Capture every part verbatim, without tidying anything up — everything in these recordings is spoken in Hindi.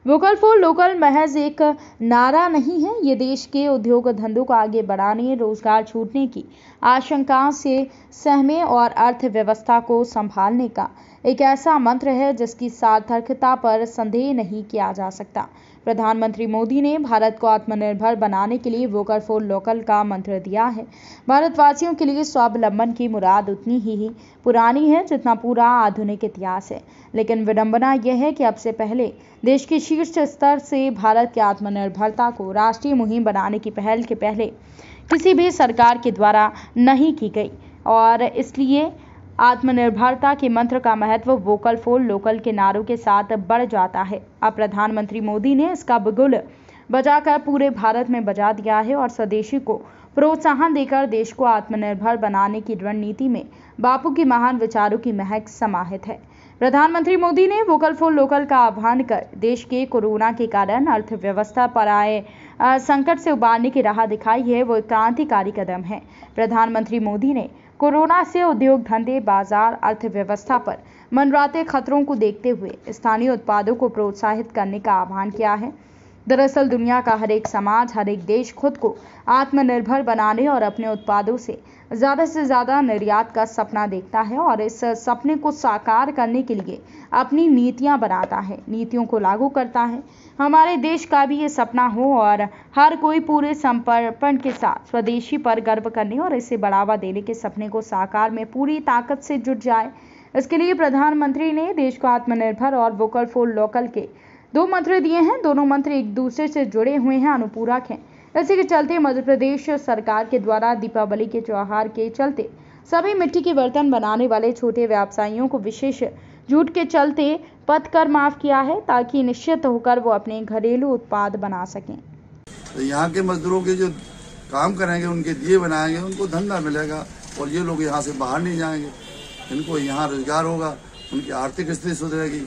वोकल फॉर लोकल महज एक नारा नहीं है, ये देश के उद्योग धंधों को आगे बढ़ाने, रोजगार छूटने की आशंका से सहमे और अर्थव्यवस्था को संभालने का एक ऐसा मंत्र है जिसकी सार्थकता पर संदेह नहीं किया जा सकता। प्रधानमंत्री मोदी ने भारत को आत्मनिर्भर बनाने के लिए वोकल फॉर लोकल का मंत्र दिया है। भारतवासियों के लिए स्वावलंबन की मुराद उतनी ही, ही पुरानी है जितना पूरा आधुनिक इतिहास है। लेकिन विडंबना यह है कि अब से पहले देश के शीर्ष स्तर से भारत की आत्मनिर्भरता को राष्ट्रीय मुहिम बनाने की पहल के पहले किसी भी सरकार के द्वारा नहीं की गई और इसलिए आत्मनिर्भरता के मंत्र का महत्व वोकल फॉर लोकल के नारों के साथ बढ़ जाता है। अब प्रधानमंत्री मोदी ने इसका बिगुल बजाकर पूरे भारत में बजा दिया है और स्वदेशी को प्रोत्साहन देकर देश को आत्मनिर्भर बनाने की रणनीति में बापू की महान विचारों की महक समाहित है। प्रधानमंत्री मोदी ने वोकल फॉर लोकल का आह्वान कर देश के कोरोना के कारण अर्थव्यवस्था पर आए संकट से उबारने की राह दिखाई है। वो एक क्रांतिकारी कदम है। प्रधानमंत्री मोदी ने कोरोना से उद्योग धंधे, बाजार, अर्थव्यवस्था पर मंडराते खतरों को देखते हुए स्थानीय उत्पादों को प्रोत्साहित करने का आह्वान किया है। दरअसल दुनिया का हर एक समाज, हर एक देश खुद को आत्मनिर्भर बनाने और अपने उत्पादों से ज़्यादा से ज़्यादा निर्यात का सपना देखता है और इस सपने को साकार करने के लिए अपनी नीतियां बनाता है, नीतियों को लागू करता है। हमारे देश का भी ये सपना हो और हर कोई पूरे समर्पण के साथ स्वदेशी पर गर्व करने और इसे बढ़ावा देने के सपने को साकार में पूरी ताकत से जुट जाए। इसके लिए प्रधानमंत्री ने देश को आत्मनिर्भर और वोकल फॉर लोकल के दो मंत्र दिए हैं। दोनों मंत्र एक दूसरे से जुड़े हुए हैं, अनुपूरक हैं। इसी के चलते मध्य प्रदेश सरकार के द्वारा दीपावली के त्योहार के चलते सभी मिट्टी के बर्तन बनाने वाले छोटे व्यवसायियों को विशेष छूट के चलते पथ कर माफ किया है ताकि निश्चित होकर वो अपने घरेलू उत्पाद बना सकें। तो यहाँ के मजदूरों के जो काम करेंगे, उनके दिए बनाएंगे, उनको धंधा मिलेगा और ये लोग यहाँ से बाहर नहीं जाएंगे। इनको यहाँ रोजगार होगा, उनकी आर्थिक स्थिति सुधरेगी,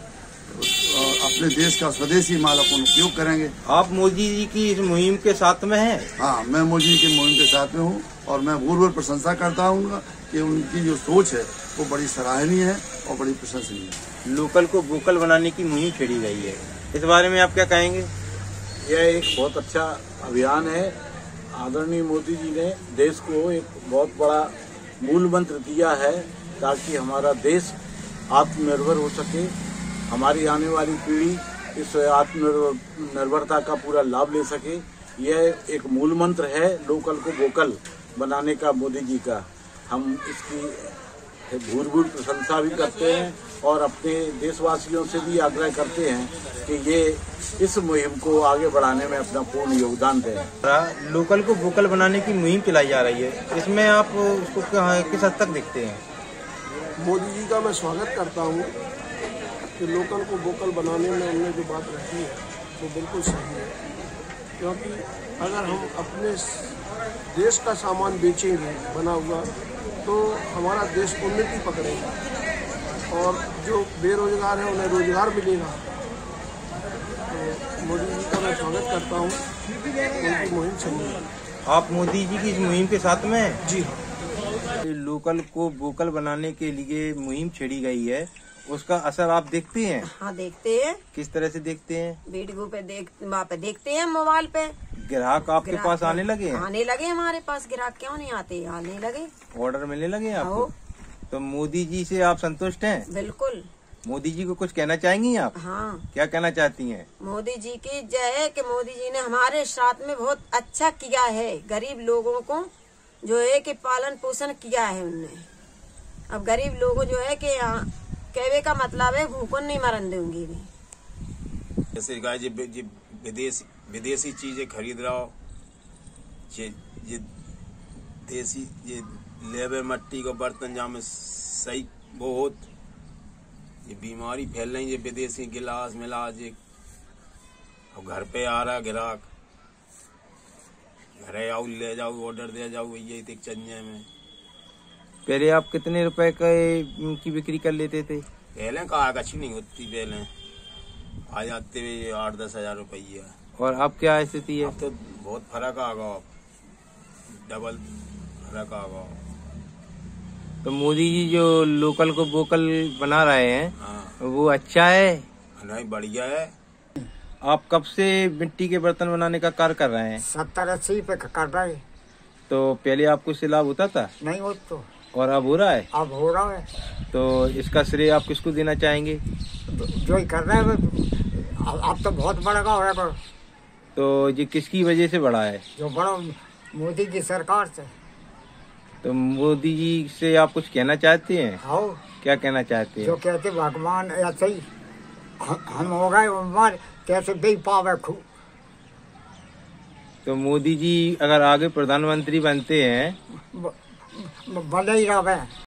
अपने देश का स्वदेशी माल अपन उपयोग करेंगे। आप मोदी जी की इस मुहिम के साथ में हैं? हाँ, मैं मोदी जी की मुहिम के साथ में हूँ और मैं भूल भूल प्रशंसा करता हूँ कि उनकी जो सोच है वो बड़ी सराहनीय है और बड़ी प्रशंसनीय है। लोकल को वोकल बनाने की मुहिम छेड़ी गई है, इस बारे में आप क्या कहेंगे? यह एक बहुत अच्छा अभियान है। आदरणीय मोदी जी ने देश को एक बहुत बड़ा मूल मंत्र दिया है ताकि हमारा देश आत्मनिर्भर हो सके, हमारी आने वाली पीढ़ी इस आत्मनिर्भरता का पूरा लाभ ले सके। यह एक मूल मंत्र है लोकल को वोकल बनाने का मोदी जी का। हम इसकी भूर भूर प्रशंसा भी करते हैं और अपने देशवासियों से भी आग्रह करते हैं कि ये इस मुहिम को आगे बढ़ाने में अपना पूर्ण योगदान दें। लोकल को वोकल बनाने की मुहिम चलाई जा रही है, इसमें आप उसको किस हद तक देखते हैं? मोदी जी का मैं स्वागत करता हूँ कि लोकल को वोकल बनाने में उन्होंने जो बात रखी है वो बिल्कुल सही है, क्योंकि अगर हम अपने देश का सामान बेचेंगे बना हुआ तो हमारा देश उन्नति पकड़ेगा और जो बेरोजगार है उन्हें रोजगार मिलेगा। तो मोदी जी का मैं स्वागत करता हूँ, उनकी मुहिम चल रही है। आप मोदी जी की इस मुहिम के साथ में? जी हाँ। लोकल को वोकल बनाने के लिए मुहिम छेड़ी गई है, उसका असर आप देखते हैं? हाँ, देखते हैं। किस तरह से देखते हैं? वीडियो पे देख वहाँ पे देखते हैं, मोबाइल पे। ग्राहक आपके पास आने लगे हैं? आने लगे हमारे पास ग्राहक, क्यों नहीं आते, आने लगे। ऑर्डर मिलने लगे आपको? तो मोदी जी से आप संतुष्ट हैं? बिल्कुल। मोदी जी को कुछ कहना चाहेंगी आप? हाँ। क्या कहना चाहती हैं? मोदी जी की जय है कि मोदी जी ने हमारे साथ में बहुत अच्छा किया है, गरीब लोगों को जो है कि पालन पोषण किया है उनने। अब गरीब लोगों जो है कि कहने का मतलब है भूखों नहीं मरन देंगे भी। जैसे गाय जी विदेशी विदेशी चीजें खरीद रहा हो, जे, जे देसी ये लेवे मट्टी को बर्तन जहाँ में सही बहुत ये बीमारी फैल रही है, विदेशी गिलास मिलास ये अब घर पे आ रहा ग्राहक, घरे आओ ले जाओ ऑर्डर दे जाओ, यही तक चंजे में। पहले आप कितने रुपए की बिक्री कर लेते थे? पहले कहा अच्छी नहीं होती, पहले आ जाते हुए आठ दस हजार रुपया। और अब क्या स्थिति है? अब तो बहुत फर्क आ गया, डबल फर्क आ गया। तो मोदी जी जो लोकल को वोकल बना रहे हैं, हाँ। वो अच्छा है? नहीं, बढ़िया है। आप कब से मिट्टी के बर्तन बनाने का कार्य कर रहे हैं? सत्तर अस्सी पे कर रहे। तो पहले आपको इससे लाभ होता था? नहीं हो तो। और अब हो रहा है? अब हो रहा है। तो इसका श्रेय आप किसको देना चाहेंगे? जो ही कर रहे हैं अब तो बहुत बड़ा हो रहा है। तो ये किसकी वजह से बढ़ा है? जो बड़ा मोदी की सरकार से। तो मोदी जी से आप कुछ कहना चाहते हैं? हाँ। क्या कहना चाहते हैं? जो कहते भगवान ऐसे ही हम हो गए उम्र कैसे दे पावे खूब। तो मोदी जी अगर आगे प्रधानमंत्री बनते हैं भले ही रहे।